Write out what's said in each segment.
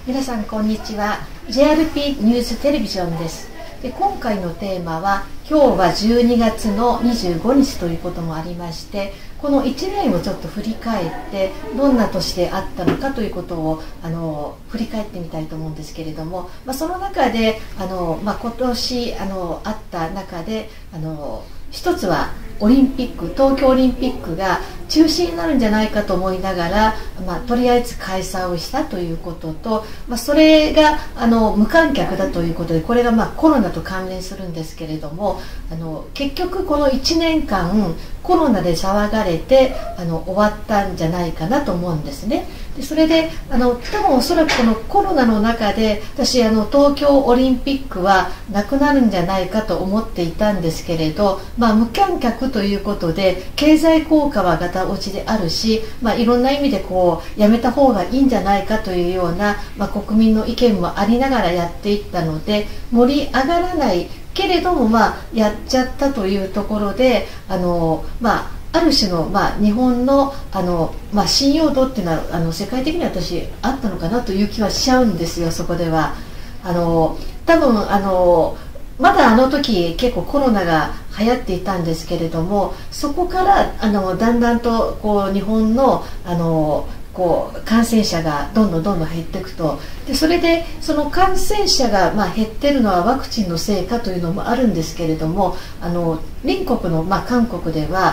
皆さんこんにちは。 JRP ニューステレビジョンです。で、今回のテーマは今日は12月の25日ということもありまして、この1年をちょっと振り返ってどんな年であったのかということを振り返ってみたいと思うんですけれども、その中で今年あった中で一つはオリンピック、東京オリンピックが中止になるんじゃないかと思いながら、とりあえず開催をしたということと、それが無観客だということで、これがコロナと関連するんですけれども、結局この1年間コロナで騒がれて終わったんじゃないかなと思うんですね。でそれで多分おそらくこのコロナの中で私東京オリンピックはなくなるんじゃないかと思っていたんですけれど、無観客ということで経済効果はガタ落ちであるし、いろんな意味でやめた方がいいんじゃないかというような、国民の意見もありながらやっていったので、盛り上がらないけれどもやっちゃったというところである種の、日本の信用度っていうのは世界的に私あったのかなという気はしちゃうんですよ。そこでは多分まだ時結構コロナが流行っていたんですけれども、そこからだんだんと日本の感染者がどんどん減っていくと。でそれでその感染者が減ってるのはワクチンのせいかというのもあるんですけれども、隣国の韓国では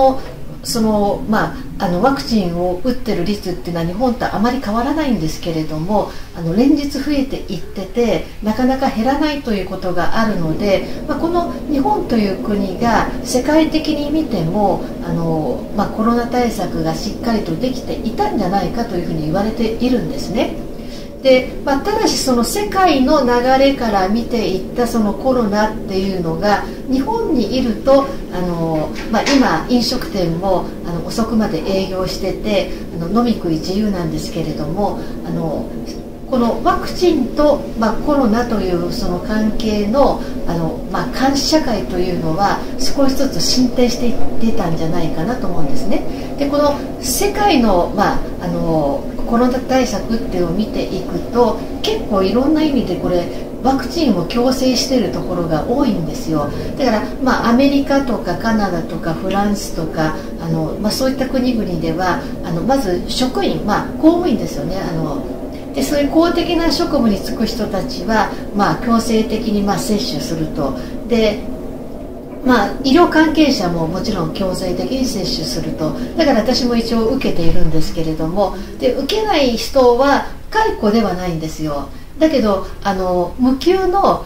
ワクチンを打ってる率っていうのは日本とあまり変わらないんですけれども、連日増えていっててなかなか減らないということがあるので、この日本という国が世界的に見てもコロナ対策がしっかりとできていたんじゃないかというふうに言われているんですね。でただしその世界の流れから見ていったそのコロナっていうのが日本にいると今飲食店も遅くまで営業してて飲み食い自由なんですけれども、このワクチンと、コロナというその関係の監視社会というのは少しずつ進展していってたんじゃないかなと思うんですね。でこの世界の、コロナ対策っていうのを見ていくと結構いろんな意味でこれワクチンを強制しているところが多いんですよ。だからアメリカとかカナダとかフランスとかそういった国々ではまず職員、公務員ですよね。でそういう公的な職務に就く人たちは、強制的に接種すると。で医療関係者ももちろん強制的に接種すると。だから私も一応受けているんですけれども、で受けない人は解雇ではないんですよ。だけど無給の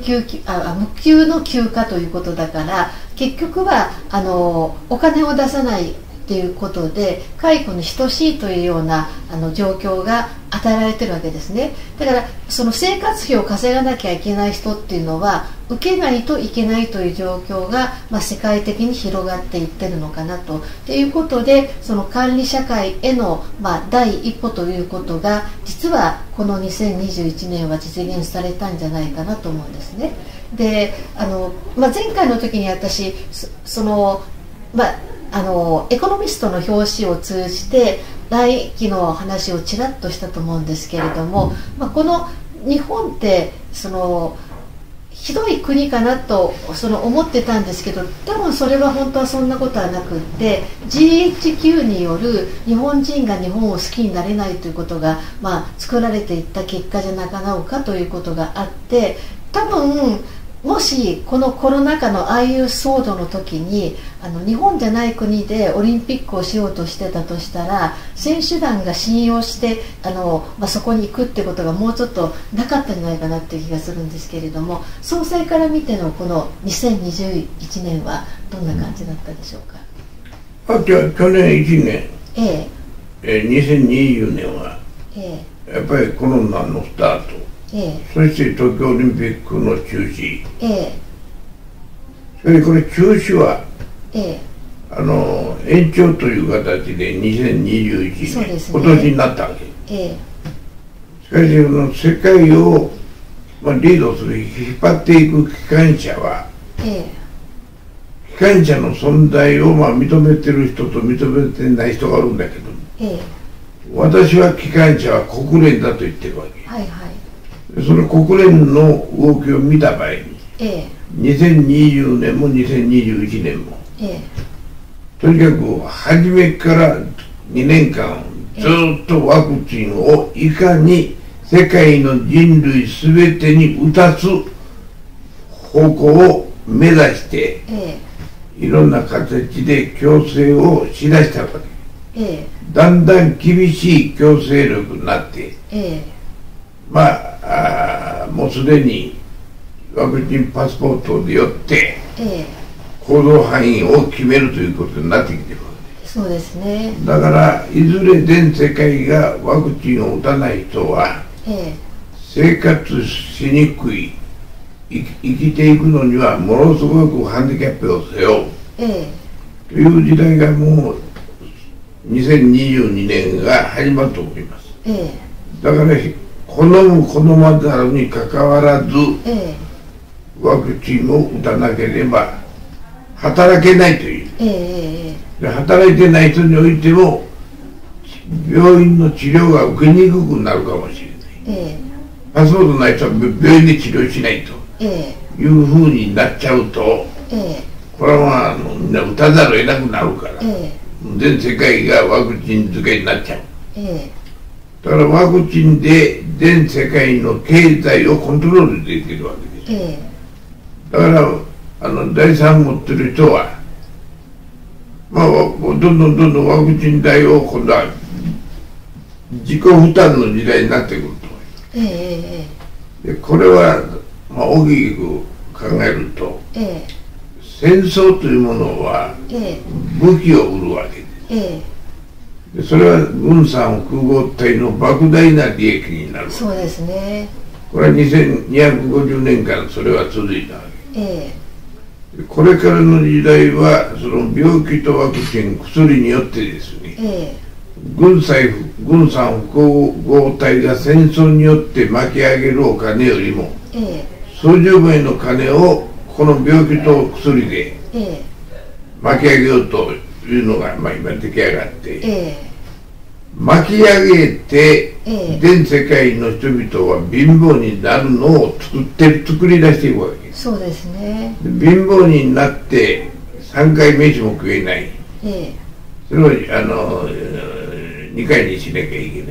休暇ということだから、結局はお金を出さないということで解雇に等しいというような状況が与えられているわけですね。だからその生活費を稼がなきゃいけない人っていうのは受けないといけないという状況が、世界的に広がっていってるのかなということで、その管理社会への、第一歩ということが実はこの2021年は実現されたんじゃないかなと思うんですね。で前回の時に私エコノミストの表紙を通じて来期の話をちらっとしたと思うんですけれども、この日本ってひどい国かなと思ってたんですけど、多分それは本当はそんなことはなくって GHQ による日本人が日本を好きになれないということが、作られていった結果じゃなかろうかということがあって、多分もしこのコロナ禍のああいう騒動の時に日本じゃない国でオリンピックをしようとしてたとしたら、選手団が信用してそこに行くってことがもうちょっとなかったんじゃないかなっていう気がするんですけれども、総裁から見てのこの2021年はどんな感じだったでしょうか。 去年1年、2020年は、やっぱりコロナのスタート、そして東京オリンピックの中止、それでこれ中止は、延長という形で2021年、今年になったわけ、しかし世界を、リードする引っ張っていく機関車は、機関車の存在を認めてる人と認めてない人があるんだけど、 私は機関車は国連だと言ってるわけ。 はいはい。 その国連の動きを見た場合に、2020年も2021年も、とにかく初めから2年間ずっとワクチンをいかに世界の人類すべてに打たす方向を目指して、いろんな形で強制をしだしたわけ。だんだん厳しい強制力になって、もうすでにワクチンパスポートでよって、行動範囲を決めるということになってきてるわけです。 そうですね。 だからいずれ全世界がワクチンを打たない人は、生活しにくい、生きていくのにはものすごくハンディキャップを背負う、という時代がもう2022年が始まると思います。だから好む好まざるにかかわらず、ワクチンを打たなければ働けないという、で働いてない人においても病院の治療が受けにくくなるかもしれない、パスポートない人は病院で治療しないというふうになっちゃうと、これはみんな打たざるを得なくなるから、全世界がワクチン漬けになっちゃう、だからワクチンで全世界の経済をコントロールできるわけです、だから財産を持ってる人は、どんどんワクチン代を今度は自己負担の時代になってくると、でこれは大きく考えると、戦争というものは武器を売るわけです、でそれは軍産複合体の莫大な利益になるわけです。 そうですね。 これは2250年間それは続いたわけです、これからの時代はその病気とワクチン薬によってですね、軍産複合体が戦争によって巻き上げるお金よりも、数十倍の金をこの病気と薬で巻き上げようというのが今出来上がって、巻き上げて全世界の人々は貧乏になるのを作り出していくわけです。 そうですね。 貧乏になって3回飯も食えない、それを2回にしなきゃいけない、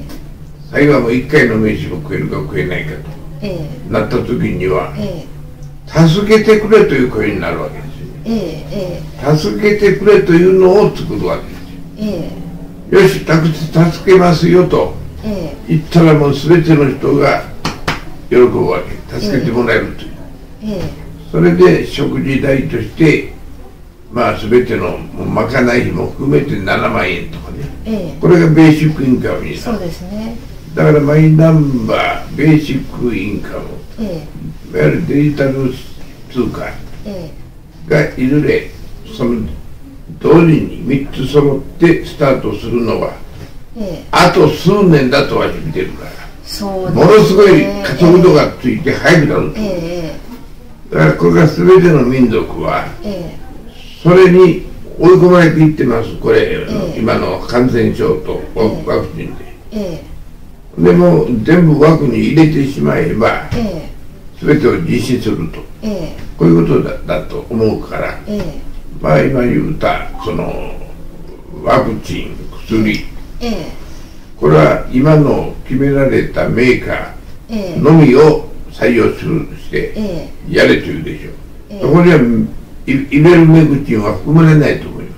最後はもう1回の飯も食えるか食えないかと、なった時には、助けてくれという声になるわけですよ、助けてくれというのを作るわけですよ、よし助けますよと言ったら、もう全ての人が喜ぶわけ、助けてもらえるという、それで食事代として全てのまかない費も含めて7万円とかね、これがベーシックインカムになる。 そうですね。 だからマイナンバー、ベーシックインカム、いわゆるデジタル通貨がいずれその同時に3つ揃ってスタートするのは、あと数年だとは見てるから、 そうですね、 ものすごい加速度がついて早くなると、だからこれが全ての民族は、それに追い込まれていってます。これ、今の感染症とワクチンで、でも全部枠に入れてしまえば、全てを実施すると、こういうことだと思うから、今言うたそのワクチン、薬、これは今の決められたメーカーのみを採用してやれというでしょう、そこにはイベルメクチンは含まれないと思います。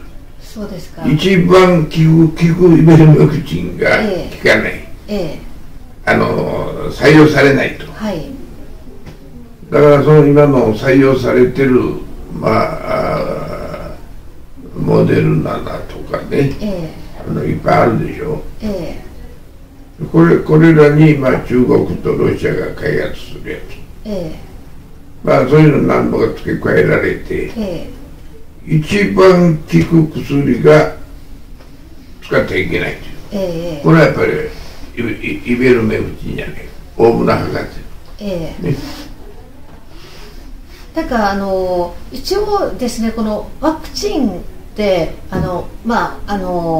そうですか。 一番効くイベルメクチンが効かない、採用されないと、だからその今の採用されてるモデルナだとかね、いっぱいあるでしょ、これらに中国とロシアが開発するやつ、そういうの何度か付け加えられて、一番効く薬が使ってはいけないという、これはやっぱりイベルメクチンじゃない、大村博士、 だから一応ですね、このワクチンって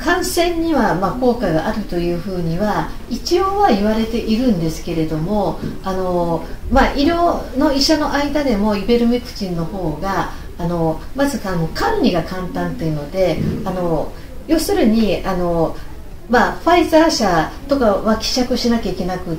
感染には効果があるというふうには一応は言われているんですけれども、医療の医者の間でもイベルメクチンの方がまず管理が簡単というので、要するにファイザー社とかは希釈しなきゃいけなくって、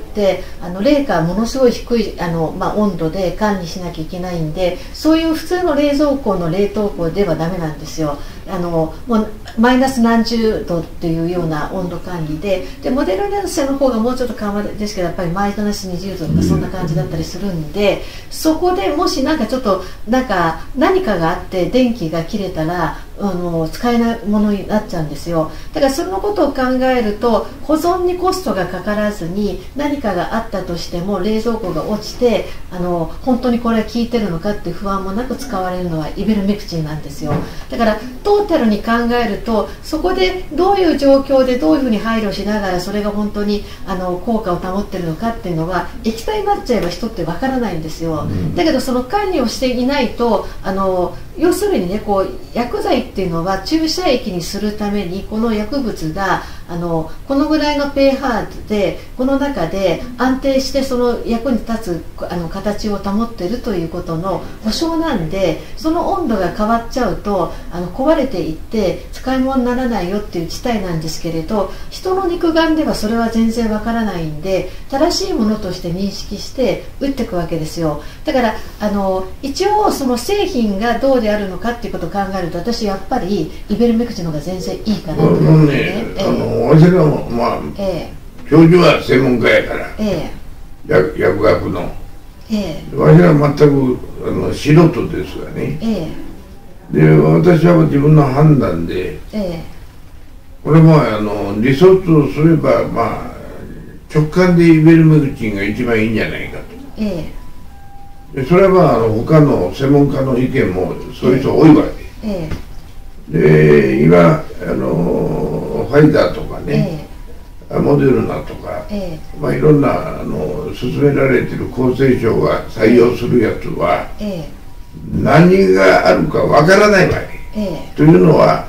冷夏ものすごい低い温度で管理しなきゃいけないんで、そういう普通の冷蔵庫の冷凍庫ではダメなんですよ。もうマイナス何十度っていうような温度管理で、モデルナ社の方がもうちょっと緩和ですけど、やっぱりマイナス20度とかそんな感じだったりするんで、そこでもしちょっと何かがあって電気が切れたら使えないものになっちゃうんですよ。だからそのことを考えると、保存にコストがかからずに何かがあったとしても冷蔵庫が落ちて本当にこれは効いてるのかっていう不安もなく使われるのはイベルメクチンなんですよ。だからトータルに考えると、そこでどういう状況でどういうふうに配慮しながらそれが本当に効果を保ってるのかっていうのは液体になっちゃえば人ってわからないんですよ。だけどその管理をしていないと要するにね、薬剤っていうのは注射液にするためにこの薬物がこのぐらいの pH でこの中で安定してその役に立つ形を保っているということの保証なんで、その温度が変わっちゃうと壊れていって使い物にならないよっていう事態なんですけれど、人の肉眼ではそれは全然わからないんで、正しいものとして認識して打っていくわけですよ。だから一応その製品がどうであるのかっていうことを考えると、私やっぱりイベルメクチンの方が全然いいかなと思うんですね。 私の教授は専門家やから、薬学の、私は全く素人ですがね、で私は自分の判断で、これも理想とすれば直感でイベルメクチンが一番いいんじゃないかと、でそれは他の専門家の意見もそういう人多いわけで、今ファイザーとかね、モデルナとか、いろんな進められている厚生省が採用するやつは、何があるかわからないわけ、というのは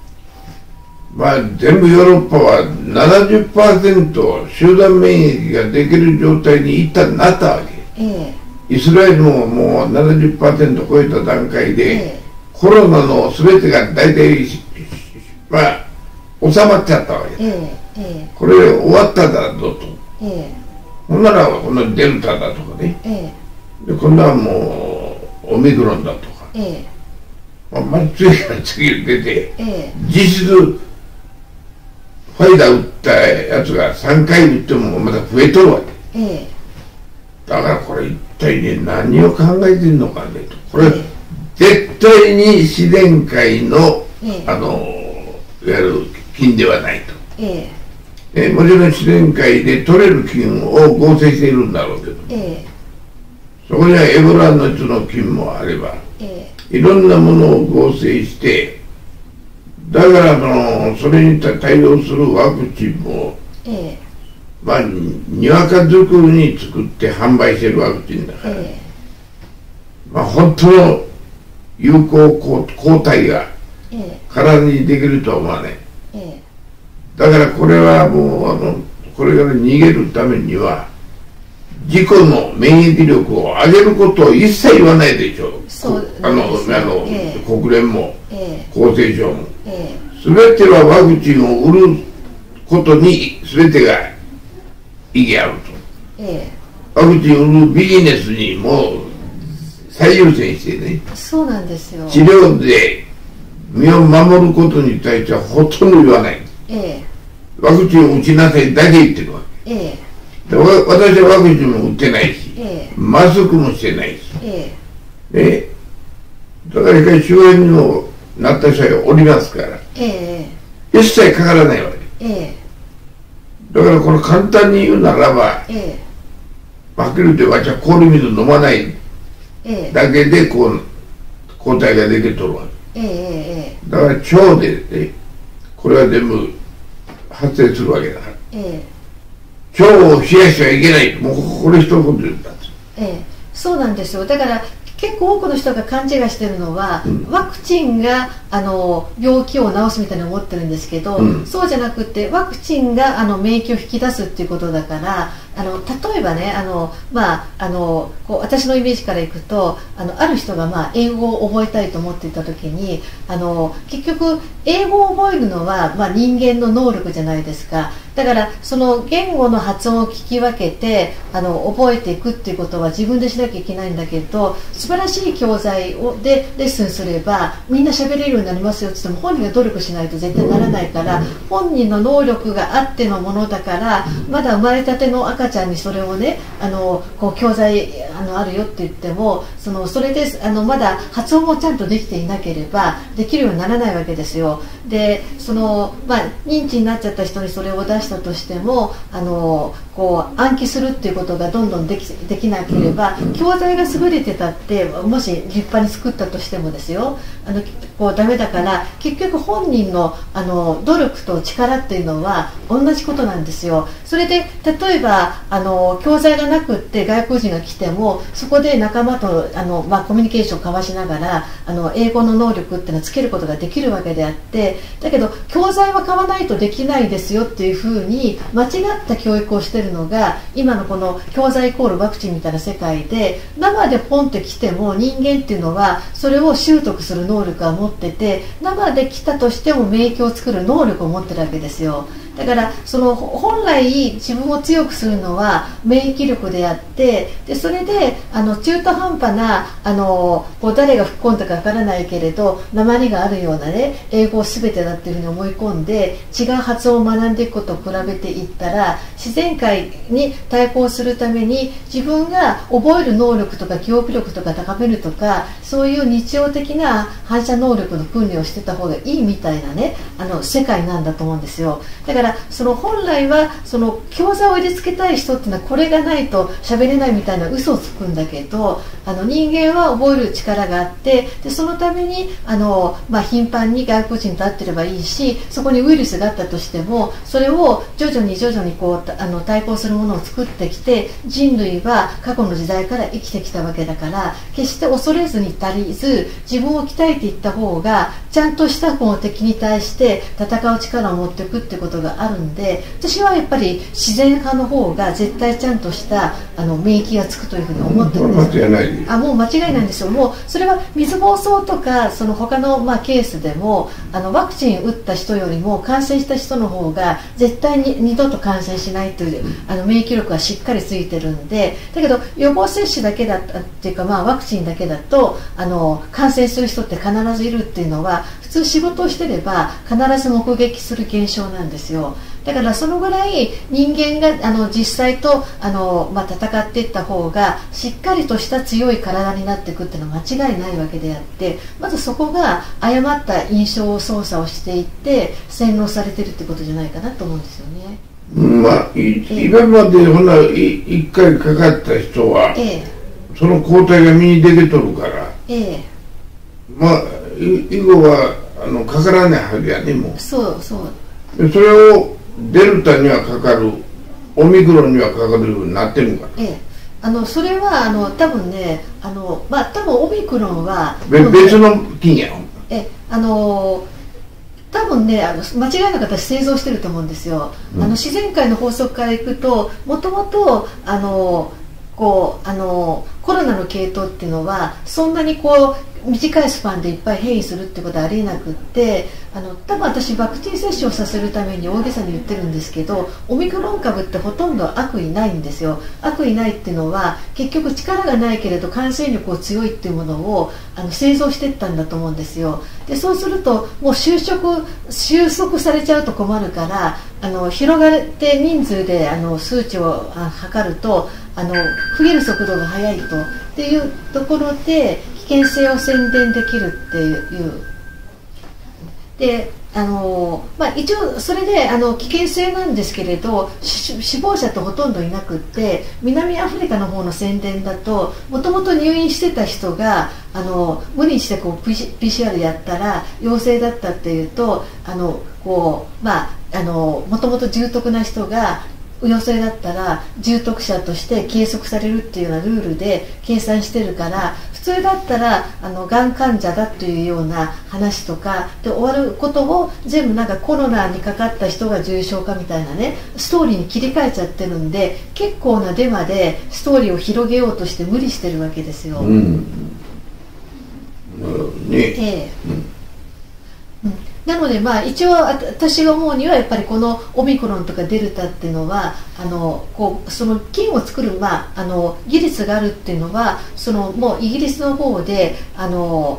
全部ヨーロッパは 70% 集団免疫ができる状態に一旦なったわけ、イスラエルももう 70% 超えた段階で、コロナの全てが大体収まっちゃったわけです、これ終わっただろうと、ほんならこのデルタだとかね、で今度はもうオミクロンだとか、次から次へ出て、実質ファイザー打ったやつが3回打ってもまた増えとるわけ、だからこれ一体ね、何を考えてるのかねと、これ、絶対に自然界の、いわゆる菌ではないと、もちろん自然界で取れる菌を合成しているんだろうけど、そこにはエボラのの菌もあれば、いろんなものを合成して、だからそれに対応するワクチンも、にわか作りに作って販売してるワクチンだから、本当の有効抗体が体にできるとは思わない、だからこれはもうこれから逃げるためには自己の免疫力を上げることを一切言わないでしょう。国連も、厚生省も、全てはワクチンを売ることに全てが意義あると、ワクチンを売るビジネスにも最優先してね、 そうなんですよ、 治療で身を守ることに対してはほとんど言わない、ワクチンを打ちなさいだけ言ってるわけ、で私はワクチンも打ってないし、マスクもしてないし、だから一回周辺にもなった人はおりますから、一切かからないわけ、だからこの簡単に言うならば、はっきり言って私は氷水飲まないだけで抗体ができとるわけ、だから腸で、これは全部発生するわけだから、腸を冷やしてはいけない、もうこれ一言言ったんです、 そうなんですよ。だから結構多くの人が勘違いしてるのは、ワクチンが病気を治すみたいに思ってるんですけど、そうじゃなくてワクチンが免疫を引き出すっていうことだから、例えばねこう私のイメージからいくとある人が英語を覚えたいと思っていた時に結局英語を覚えるのは人間の能力じゃないですか。だからその言語の発音を聞き分けて覚えていくっていうことは自分でしなきゃいけないんだけど、素晴らしい教材でレッスンすればみんな喋れるようになりますよって言っても本人が努力しないと絶対ならないから、本人の能力があってのものだから、まだ生まれたての赤ちゃんにそれをねこう教材あるよって言ってもそれでまだ発音もちゃんとできていなければできるようにならないわけですよ。で認知になっちゃった人にそれを出したとしてもこう暗記するっていうことがどんどんできなければ、教材が優れてたってもし立派に作ったとしてもですよこうダメだから、結局本人の努力と力っていうのは同じことなんですよ。それで例えば教材がなくって外国人が来てもそこで仲間とコミュニケーションを交わしながら英語の能力っていうのをつけることができるわけであって、だけど教材は買わないとできないですよっていうふうに間違った教育をしてるのが今のこの教材イコールワクチンみたいな世界で、生でポンって来ても人間っていうのはそれを習得する能力は持ってて、生で来たとしても免疫を作る能力を持ってるわけですよ。だから本来自分を強くするのは免疫力であって、でそれで中途半端なこう誰が吹っ込んだかわからないけれど訛りがあるようなね英語を全てだっていうふうに思い込んで違う発音を学んでいくことを比べていったら、自然界に対抗するために自分が覚える能力とか記憶力とか高めるとか、そういう日常的な反射能力の訓練をしてた方がいいみたいなね世界なんだと思うんですよ。だから本来は教材を入れ付けたい人っていうのはこれがないと喋れないみたいな嘘をつくんだけど、人間は覚える力があって、でそのために頻繁に外国人と会ってればいいし、そこにウイルスがあったとしてもそれを徐々にこう対抗するものを作ってきて、人類は過去の時代から生きてきたわけだから、決して恐れずに足りず自分を鍛えていった方がちゃんとしたこの敵に対して戦う力を持っていくってことがあるんで、私はやっぱり自然派の方が絶対ちゃんとした免疫がつくというふうに思ってるんですよ。もう間違いないんですよ。もうそれは水疱瘡とか他のケースでもワクチン打った人よりも感染した人の方が絶対に二度と感染しないという免疫力がしっかりついてるんで、だけど予防接種だけだったっていうかワクチンだけだと感染する人って必ずいるっていうのは普通仕事をしてれば必ず目撃する現象なんですよ。だからそのぐらい人間が実際と戦っていった方がしっかりとした強い体になっていくっていうのは間違いないわけであって、まずそこが誤った印象操作をしていって洗脳されてるってことじゃないかなと思うんですよね。 今まで1回かかった人は、その抗体が身に出てとるから、以後はかからないはずやね。もうそうそれをデルタにはかかる、オミクロンにはかかるようになってるから、 それは多分ね多分オミクロンは別の菌やろ。多分ね間違いなく私製造してると思うんですよ。自然界の法則からいくともともとコロナの系統っていうのはそんなに短いスパンでいっぱい変異するってことはありえなくって、多分私ワクチン接種をさせるために大げさに言ってるんですけど、オミクロン株ってほとんど悪意ないんですよ。悪意ないっていうのは結局力がないけれど感染力を強いっていうものを製造していったんだと思うんですよ。でそうするともう収束されちゃうと困るから広がって人数で数値を測ると増える速度が速いっていうところで危険性を宣伝できるっていうで一応それで危険性なんですけれど死亡者ってほとんどいなくって、南アフリカの方の宣伝だともともと入院してた人が無理してPCR やったら陽性だったっていうともともと重篤な人が陽性だったら重篤者として計測されるっていうようなルールで計算してるから、普通だったらがん患者だというような話とかで終わることを全部なんかコロナにかかった人が重症化みたいなねストーリーに切り替えちゃってるんで、結構なデマでストーリーを広げようとして無理してるわけですよ。なので一応私が思うにはやっぱりこのオミクロンとかデルタっていうのはその菌を作る、技術があるっていうのはもうイギリスの方でその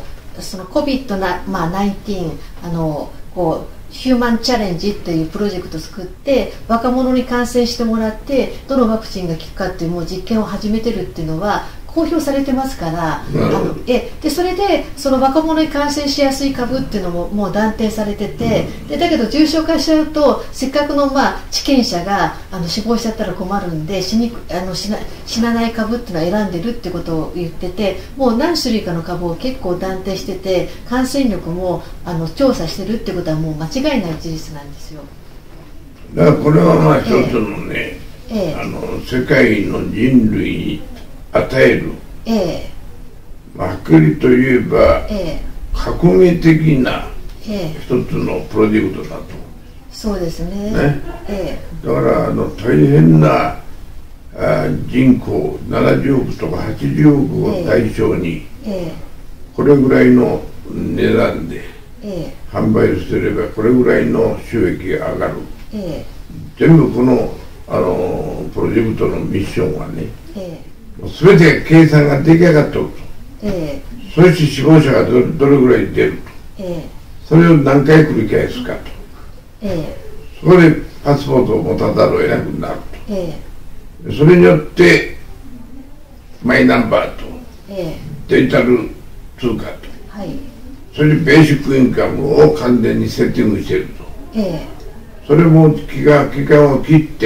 COVID-19 ヒューマンチャレンジっていうプロジェクトを作って若者に感染してもらってどのワクチンが効くかっていうもう実験を始めてるっていうのは公表されてますから、でそれでその若者に感染しやすい株っていうのももう断定されてて、でだけど重症化しちゃうとせっかくの治験者が死亡しちゃったら困るんで死なない株っていうのを選んでるってことを言ってて、もう何種類かの株を結構断定してて感染力も調査してるってことはもう間違いない事実なんですよ。 だからこれは一つのね、世界の人類に与える、はっきりと言えば、革命的な一つのプロジェクトだと。 そうですね。 だから大変な人口70億とか80億を対象に、これぐらいの値段で販売すればこれぐらいの収益が上がる。全部このプロジェクトのミッションはね、全て計算が出来上がっておると、そして死亡者がどれぐらい出ると、それを何回繰り返すかと、そこでパスポートを持たざるを得なくなると、それによってマイナンバーと、デジタル通貨と、それでベーシックインカムを完全にセッティングしていると、それも期間を切って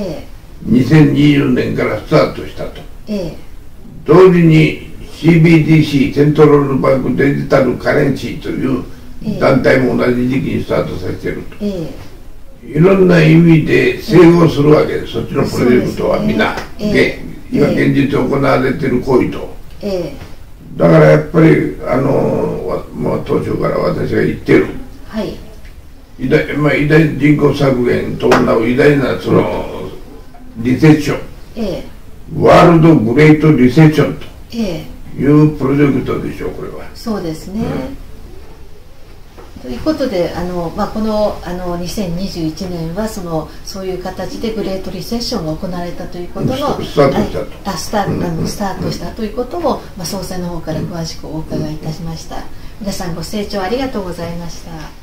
、2020年からスタートしたと。同時に CBDC セントラルバンクデジタルカレンシーという団体も同じ時期にスタートさせていると、いろんな意味で整合するわけです。そっちのプロジェクトはみんな、今現実行われている行為と、だからやっぱり当初から私が言ってる、偉大人口削減と伴う偉大なリセッション、ワールドグレートリセッションというプロジェクトでしょう、これは。 そうですね。ということでこの2021年はそういう形でグレートリセッションが行われたということのスタートしたということを総裁の方から詳しくお伺いいたしました。皆さんご清聴ありがとうございました。